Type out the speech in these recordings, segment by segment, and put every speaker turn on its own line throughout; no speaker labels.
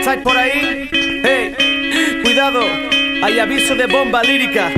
¿Estáis por ahí? Hey, cuidado, hay aviso de bomba lírica.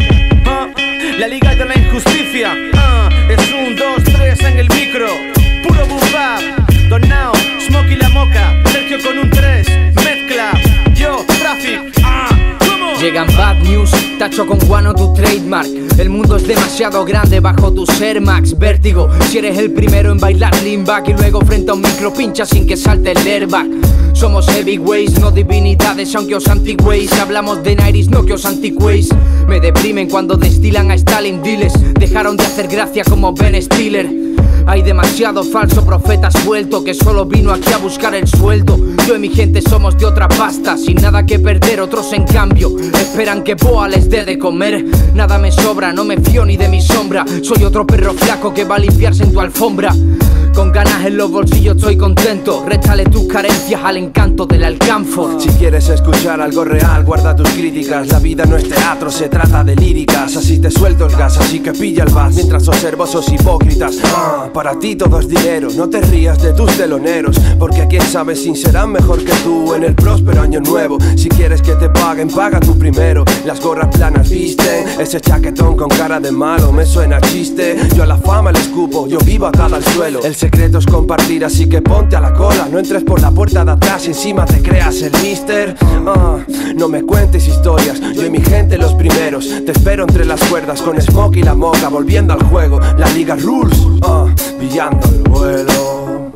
La liga de la injusticia. Es 1, 2, 3 en el micro. Puro boom bap. Don Now, Smokey la Moca, Sergio con un 3. Mezcla, yo, Traffic.
Llegan bad news, tacho con guano tu trademark. El mundo es demasiado grande bajo tus Air Max. Vértigo, si eres el primero en bailar lean back y luego frente a un micro pincha sin que salte el airbag. Somos heavyweights, no divinidades, aunque os antigüéis. Hablamos de Nairis, no que os anticuéis. Me deprimen cuando destilan a Stalin diles. Dejaron de hacer gracia como Ben Stiller. Hay demasiado falso profeta suelto que solo vino aquí a buscar el sueldo. Yo y mi gente somos de otra pasta, sin nada que perder, otros en cambio esperan que Boa les dé de comer. Nada me sobra, no me fío ni de mi sombra. Soy otro perro flaco que va a limpiarse en tu alfombra. Con ganas en los bolsillos estoy contento. Réstale tus carencias al encanto del alcanfor.
Si quieres escuchar algo real, guarda tus críticas. La vida no es teatro, se trata de líricas. Así te suelto el gas, así que pilla el vas mientras observo esos hipócritas. Para ti todo es dinero, no te rías de tus teloneros, porque quién sabe si serán mejor que tú en el próspero año nuevo. Si quieres que te paguen, paga tú primero. Las gorras planas visten, ese chaquetón con cara de malo me suena chiste. Yo a la fama le escupo, yo vivo atada al suelo. El secreto es compartir, así que ponte a la cola. No entres por la puerta de atrás y encima te creas el mister. No me cuentes historias, yo y mi gente los primeros. Te espero entre las cuerdas con Smokey la Moca, volviendo al juego. La liga rules, pillando el vuelo.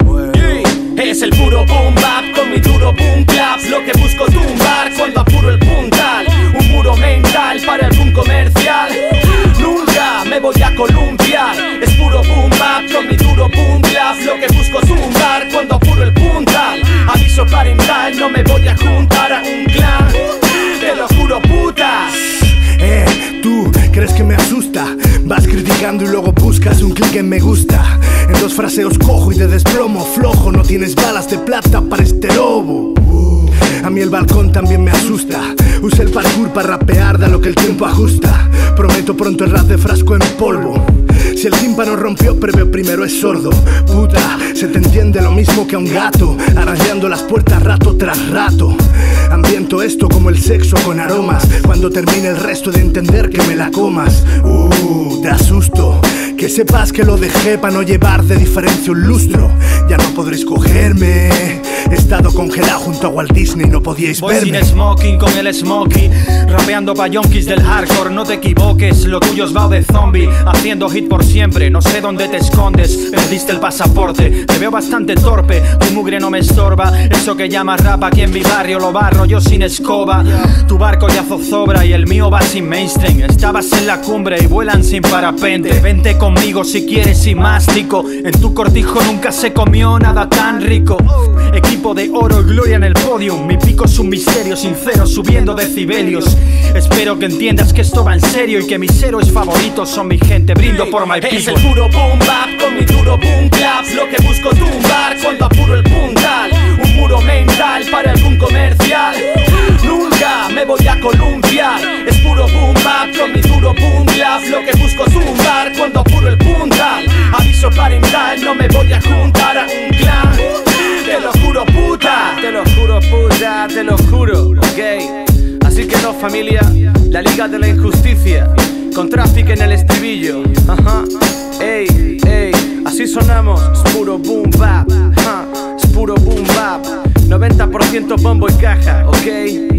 Es el puro boom bap con mi duro boom clap. Lo que busco tumbar cuando apuro el puntal. Un muro mental para algún comercial. Nunca me voy a columpiar. Es puro boom bap con mi duro boom clap. Lo que busco tumbar cuando apuro el puntal. Aviso parental, no me voy a juntar a un clan. Te lo juro, putas.
Tú crees que me asusta. Vas criticando y luego buscas un clic en me gusta. En dos fraseos cojo y te desplomo flojo. No tienes balas de plata para este lobo. A mí el balcón también me asusta. Usé el parkour para rapear, da lo que el tiempo ajusta. Prometo pronto el rap de frasco en polvo. Si el tímpano rompió, preveo primero es sordo. Puta, se te entiende lo mismo que a un gato, arañando las puertas rato tras rato. Ambiento esto como el sexo con aromas. Cuando termine el resto de entender que me la comas. Te asusto. Que sepas que lo dejé para no llevar de diferencia un lustro. Ya no podréis cogerme. He estado congelado junto a Walt Disney, no podíais
voy
verme.
Sin smoking con el smokey, rapeando pa' yonkis del hardcore. No te equivoques, lo tuyo es bao de zombie. Haciendo hit por siempre, no sé dónde te escondes. Perdiste el pasaporte, te veo bastante torpe. Tu mugre no me estorba, eso que llamas rap aquí en mi barrio lo barro yo sin escoba. Tu barco ya zozobra y el mío va sin mainstream. Estabas en la cumbre y vuelan sin parapente. Vente conmigo si quieres y mástico. En tu cortijo nunca se comió nada tan rico. Equipo de oro y gloria en el podium. Mi pico es un misterio sincero subiendo decibelios. Espero que entiendas que esto va en serio y que mis héroes favoritos son mi gente. Brindo por my people.
Es el puro boom bap con mi duro boom clap. Lo que busco tumbar cuando apuro el puntal. Un muro mental para algún comercial. Nunca me voy a columpiar. Es puro boom bap con mi duro boom clap. Lo que busco tumbar cuando apuro el puntal. Aviso parental, no me voy a juntar a un clan. Te lo juro, puta. Te lo juro, puta, te lo juro, ok. Así que no, familia, la liga de la injusticia, con Traffic en el estribillo. Ey, ey, así sonamos. Es puro boom bap, es puro boom bap. 90% bombo y caja, ok.